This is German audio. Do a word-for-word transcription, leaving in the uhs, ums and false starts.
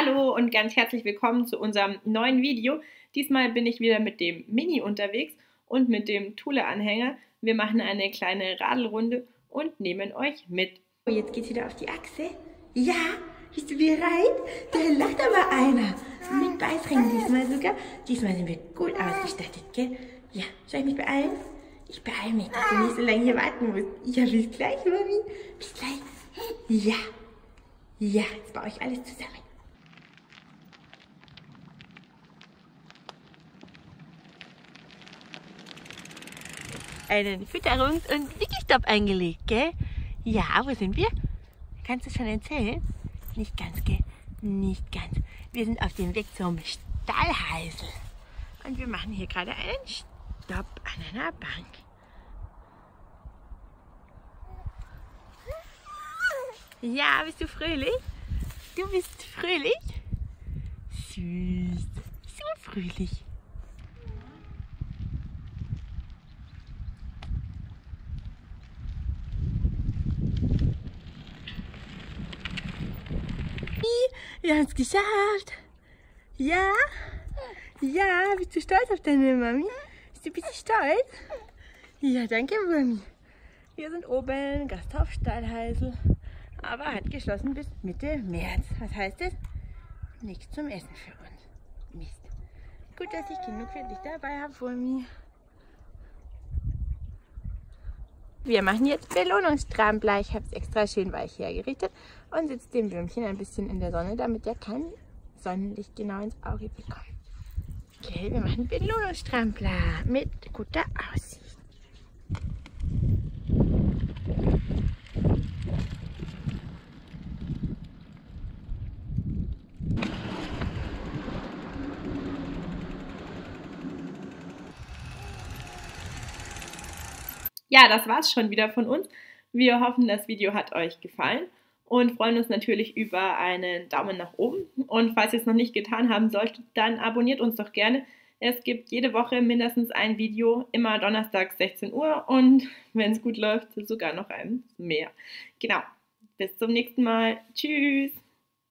Hallo und ganz herzlich willkommen zu unserem neuen Video. Diesmal bin ich wieder mit dem Mini unterwegs und mit dem Thule-Anhänger. Wir machen eine kleine Radelrunde und nehmen euch mit. Oh, jetzt geht's wieder auf die Achse. Ja, bist du bereit? Da lacht aber einer. Mit Beißringen diesmal sogar. Diesmal sind wir gut ausgestattet, gell? Ja, soll ich mich beeilen? Ich beeile mich, dass du nicht so lange hier warten musst. Ja, bis gleich, Mami. Bis gleich. Ja. Ja, jetzt baue ich alles zusammen. Einen Fütterungs- und Wickelstopp eingelegt, gell? Ja, wo sind wir? Kannst du schon erzählen? Nicht ganz, gell? Nicht ganz. Wir sind auf dem Weg zum Stallheisel. Und wir machen hier gerade einen Stopp an einer Bank. Ja, bist du fröhlich? Du bist fröhlich? Süß. So fröhlich. Wir haben es geschafft. Ja? Ja, bist du stolz auf deine Mami? Bist du ein bisschen stolz? Ja, danke, Mami. Wir sind oben, Gasthof Stallheisel. Aber hat geschlossen bis Mitte März. Was heißt das? Nichts zum Essen für uns. Mist. Gut, dass ich genug für dich dabei habe, Fulmi. Wir machen jetzt Belohnungsstrampler. Ich habe es extra schön weich hergerichtet und sitze dem Würmchen ein bisschen in der Sonne, damit er kein Sonnenlicht genau ins Auge bekommt. Okay, wir machen Belohnungsstrampler mit guter Aussicht. Ja, das war's schon wieder von uns. Wir hoffen, das Video hat euch gefallen und freuen uns natürlich über einen Daumen nach oben. Und falls ihr es noch nicht getan haben solltet, dann abonniert uns doch gerne. Es gibt jede Woche mindestens ein Video, immer donnerstags sechzehn Uhr und wenn es gut läuft, sogar noch eins mehr. Genau, bis zum nächsten Mal. Tschüss!